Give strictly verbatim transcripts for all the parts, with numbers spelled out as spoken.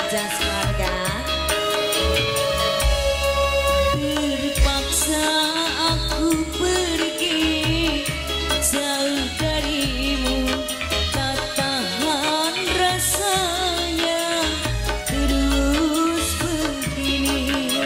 Jas keluarga. Terpaksa aku pergi jauh darimu, tak tahan rasanya terus begini.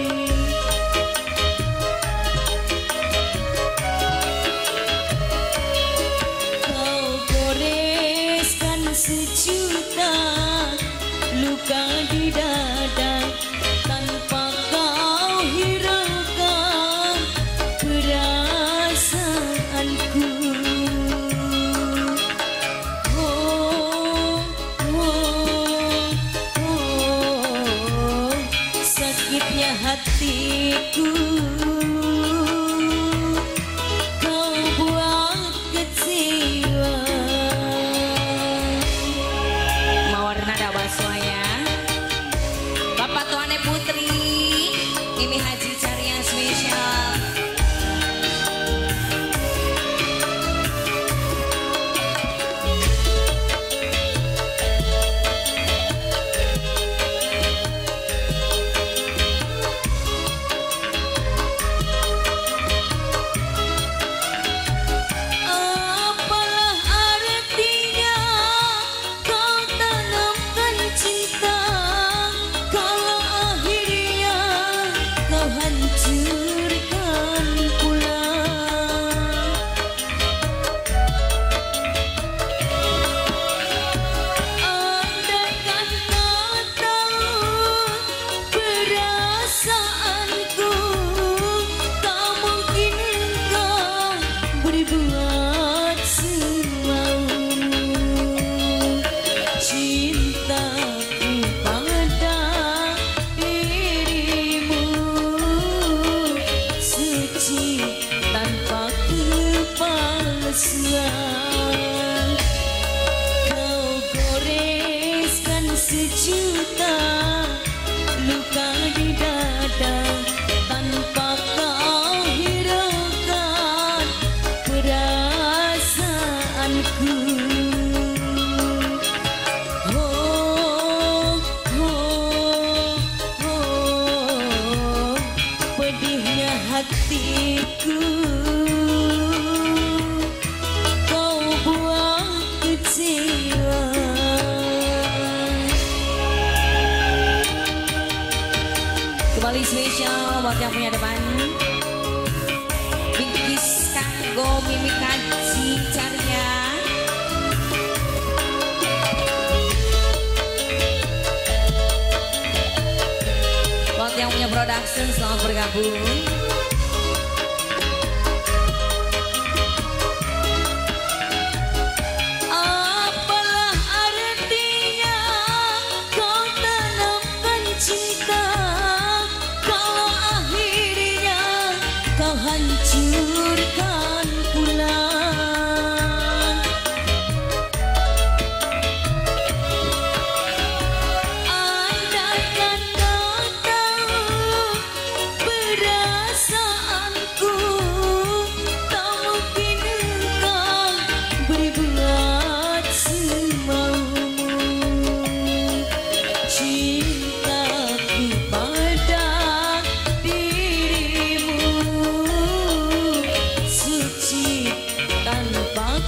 Kau goreskan sejuta luka di dada, tanpa kau hiraukan perasaanku. Oh, oh, oh, sakitnya hatiku kau buat kecewa. Mawar nada baswaya Bapak Tuane Putri Mimi Haji Carya spesial. Apalah artinya kau tanamkan cinta kalau akhirnya kau hancurkan pula. Andaikan kau tahu perasaanku, tak mungkin kau berbuat semaumu. Cintaku pada dirimu suci tanpa kepalsuan. Kau goreskan sejuta luka di dada, tanpa kau hiraukan perasaanku. Oh, oh, oh, pedihnya hatiku kau buat kecewa. Kembali spesial buat yang punya depan Bingkis kanggo Mimi Haji Carya. Buat yang punya production selamat bergabung. Apalah artinya kau tanamkan cinta kalau akhirnya kau hancurkan pula. Andaikan kau tahu perasaanku, tak mungkin kau berbuat semaumu. Cintaku pada dirimu suci tanpa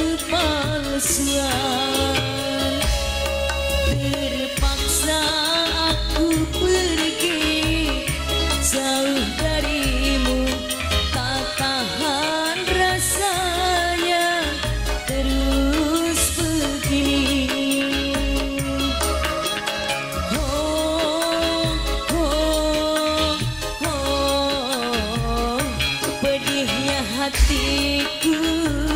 kepalsuan. Terpaksa aku pergi jauh darimu, tak tahan rasanya terus begini. Oh, oh, oh, pedihnya hatiku